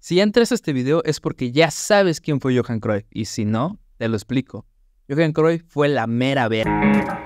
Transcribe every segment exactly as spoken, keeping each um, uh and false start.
Si ya entraste a este video es porque ya sabes quién fue Johan Cruyff, y si no, te lo explico. Johan Cruyff fue la mera verga.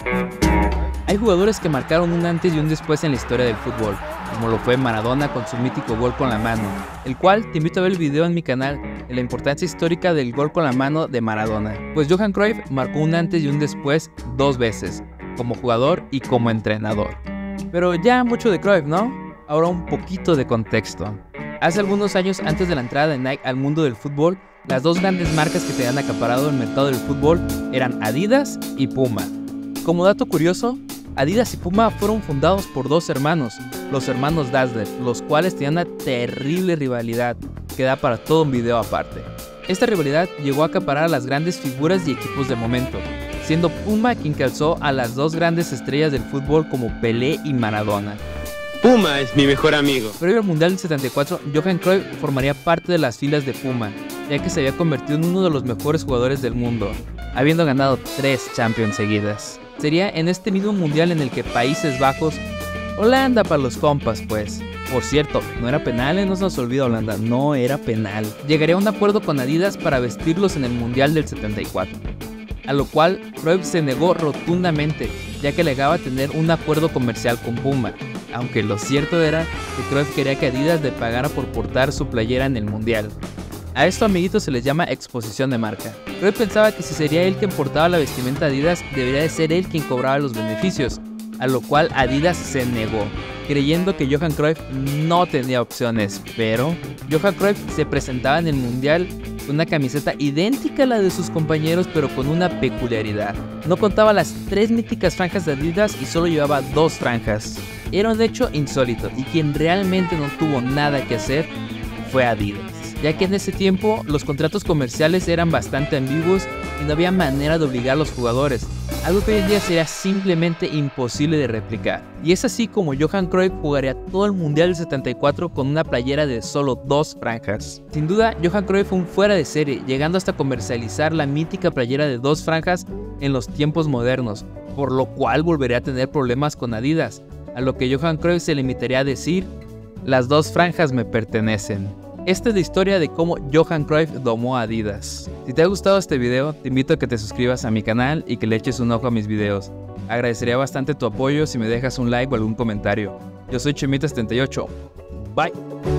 Hay jugadores que marcaron un antes y un después en la historia del fútbol, como lo fue Maradona con su mítico gol con la mano, el cual te invito a ver el video en mi canal de la importancia histórica del gol con la mano de Maradona. Pues Johan Cruyff marcó un antes y un después dos veces, como jugador y como entrenador. Pero ya mucho de Cruyff, ¿no? Ahora un poquito de contexto. Hace algunos años antes de la entrada de Nike al mundo del fútbol, las dos grandes marcas que tenían acaparado el mercado del fútbol eran Adidas y Puma. Como dato curioso, Adidas y Puma fueron fundados por dos hermanos, los hermanos Dassler, los cuales tenían una terrible rivalidad que da para todo un video aparte. Esta rivalidad llegó a acaparar a las grandes figuras y equipos del momento, siendo Puma quien calzó a las dos grandes estrellas del fútbol como Pelé y Maradona. Puma es mi mejor amigo. Previo al Mundial del setenta y cuatro, Johan Cruyff formaría parte de las filas de Puma, ya que se había convertido en uno de los mejores jugadores del mundo, habiendo ganado tres Champions seguidas. Sería en este mismo Mundial en el que Países Bajos, Holanda para los compas pues. Por cierto, no era penal, no se nos olvida Holanda, no era penal. Llegaría a un acuerdo con Adidas para vestirlos en el Mundial del setenta y cuatro. A lo cual Cruyff se negó rotundamente, ya que alegaba tener un acuerdo comercial con Puma, aunque lo cierto era que Cruyff quería que Adidas le pagara por portar su playera en el Mundial. A esto, amiguitos, se les llama exposición de marca. Cruyff pensaba que si sería él quien portaba la vestimenta Adidas, debería de ser él quien cobraba los beneficios, a lo cual Adidas se negó, creyendo que Johan Cruyff no tenía opciones, pero Johan Cruyff se presentaba en el Mundial con una camiseta idéntica a la de sus compañeros, pero con una peculiaridad. No contaba las tres míticas franjas de Adidas y solo llevaba dos franjas. Era un hecho insólito, y quien realmente no tuvo nada que hacer fue Adidas, ya que en ese tiempo los contratos comerciales eran bastante ambiguos y no había manera de obligar a los jugadores, algo que hoy en día sería simplemente imposible de replicar. Y es así como Johan Cruyff jugaría todo el Mundial del setenta y cuatro con una playera de solo dos franjas. Sin duda, Johan Cruyff fue un fuera de serie, llegando hasta comercializar la mítica playera de dos franjas en los tiempos modernos, por lo cual volvería a tener problemas con Adidas, a lo que Johan Cruyff se limitaría a decir: las dos franjas me pertenecen. Esta es la historia de cómo Johan Cruyff domó a Adidas. Si te ha gustado este video, te invito a que te suscribas a mi canal y que le eches un ojo a mis videos. Agradecería bastante tu apoyo si me dejas un like o algún comentario. Yo soy Chemita setenta y ocho. Bye.